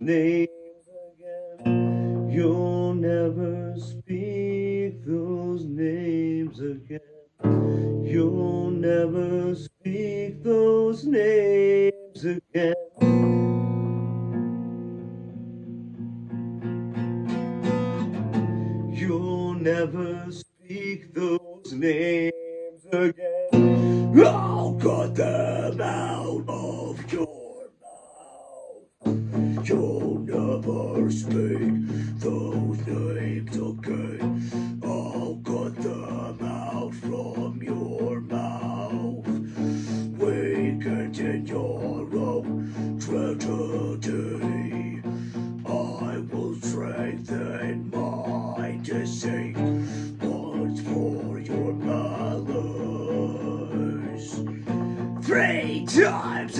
names again. You'll never speak those names again. You'll never speak those names again. You'll never speak those names again. I'll cut them out of your mouth. You'll never speak those names again. I'll cut them out from your mouth. Weakened in your own tragedy, I will strengthen my deceit once for your malice. 3 times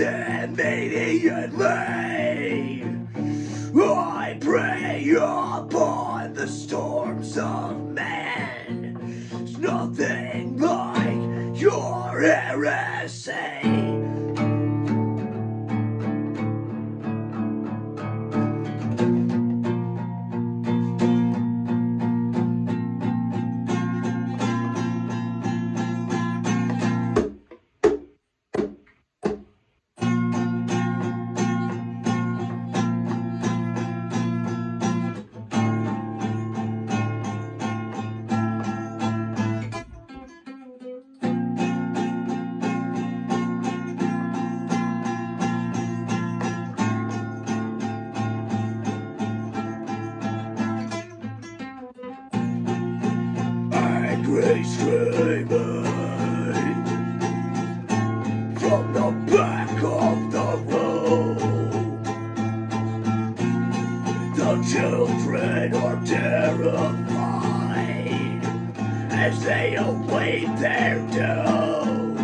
immediately I prey upon the storms of man. It's nothing like your heresy. Angry screaming from the back of the room. The children are terrified as they await their doom.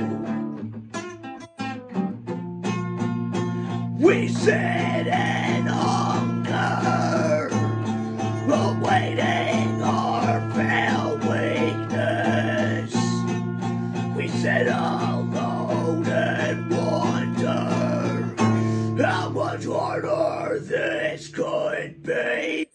We sit in hunger, awaiting our failed weakness. We sit alone and wonder how much harder this could be.